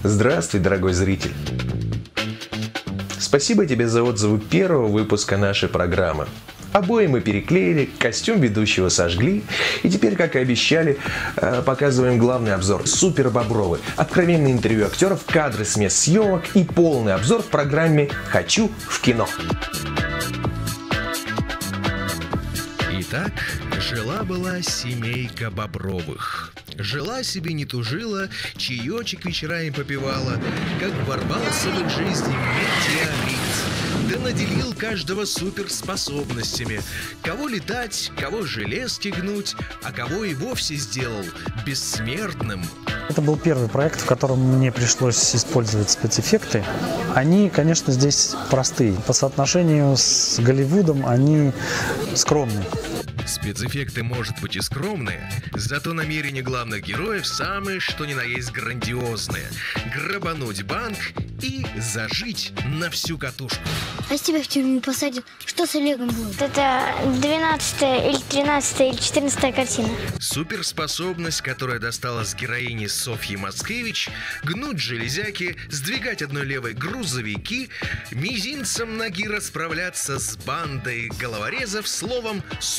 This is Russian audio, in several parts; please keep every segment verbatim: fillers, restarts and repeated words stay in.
Здравствуй, дорогой зритель! Спасибо тебе за отзывы первого выпуска нашей программы. Обои мы переклеили, костюм ведущего сожгли, и теперь, как и обещали, показываем главный обзор «Супер Бобровы». Откровенное интервью актеров, кадры с мест съемок и полный обзор в программе «Хочу в кино». Итак, жила-была семейка Бобровых. Жила себе не тужила, чаечек вечерами попивала, как ворвался в их жизнь метеорит. Да наделил каждого суперспособностями. Кого летать, кого железки гнуть, а кого и вовсе сделал бессмертным. Это был первый проект, в котором мне пришлось использовать спецэффекты. Они, конечно, здесь простые. По соотношению с Голливудом они скромные. Спецэффекты, может быть, и скромные, зато намерения главных героев самые, что ни на есть, грандиозные. Грабануть банк и зажить на всю катушку. А если тебя в тюрьму посадят, что с Олегом будет? Это двенадцатая или тринадцатая или четырнадцатая картина. Суперспособность, которая досталась героине Софьи Мацкевич, гнуть железяки, сдвигать одной левой грузовики, мизинцем ноги расправляться с бандой головорезов, словом,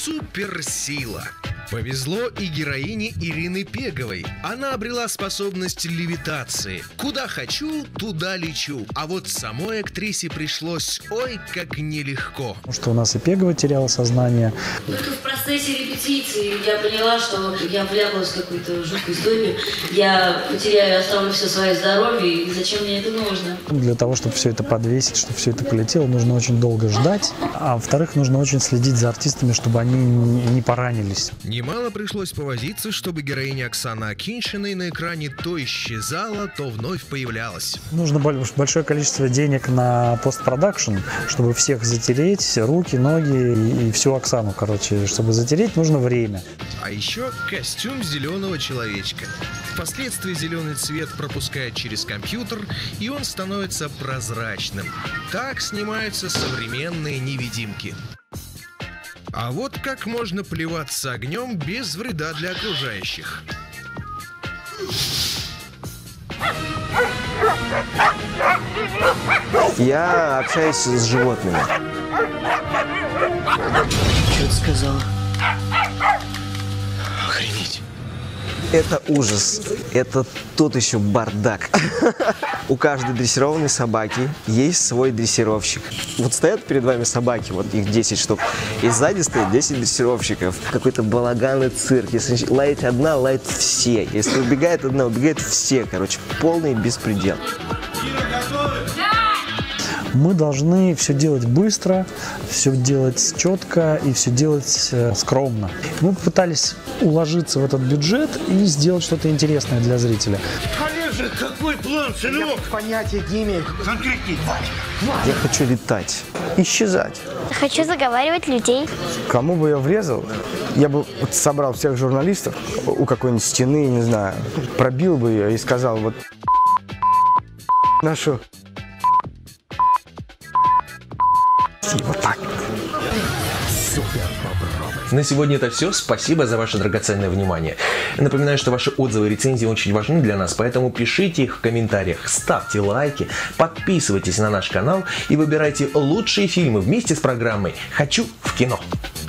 суперсила. Повезло и героине Ирины Пеговой. Она обрела способность левитации. Куда хочу, туда лечу. А вот самой актрисе пришлось ой как нелегко. Потому что у нас и Пегова теряла сознание. Только в процессе репетиции я поняла, что я вляпалась в какую-то жуткую историю. Я потеряю, оставлю все свое здоровье, и зачем мне это нужно? Для того, чтобы все это подвесить, чтобы все это полетело, нужно очень долго ждать. А во-вторых, нужно очень следить за артистами, чтобы они не поранились. Немало пришлось повозиться, чтобы героиня Оксана Акиньшиной на экране то исчезала, то вновь появлялась. Нужно большое количество денег на постпродакшн, чтобы всех затереть, руки, ноги и всю Оксану, короче. Чтобы затереть, нужно время. А еще костюм зеленого человечка. Впоследствии зеленый цвет пропускает через компьютер, и он становится прозрачным. Так снимаются современные невидимки. А вот как можно плеваться огнем без вреда для окружающих. Я общаюсь с животными. Что ты сказала? Охренеть. Это ужас. Это тот еще бардак. У каждой дрессированной собаки есть свой дрессировщик. Вот стоят перед вами собаки, вот их десять штук, и сзади стоит десять дрессировщиков. Какой-то балаганный цирк. Если лает одна, лает все. Если убегает одна, убегает все. Короче, полный беспредел. Мы должны все делать быстро, все делать четко и все делать э, скромно. Мы попытались уложиться в этот бюджет и сделать что-то интересное для зрителя. Олежек, какой план, сынок? Понятия не имею. Конкретней. Я хочу летать, исчезать. Хочу заговаривать людей. Кому бы я врезал, я бы вот собрал всех журналистов у какой-нибудь стены, не знаю, пробил бы ее и сказал вот нашу. Вот так. На сегодня это все. Спасибо за ваше драгоценное внимание. Напоминаю, что ваши отзывы и рецензии очень важны для нас, поэтому пишите их в комментариях, ставьте лайки, подписывайтесь на наш канал и выбирайте лучшие фильмы вместе с программой «Хочу в кино».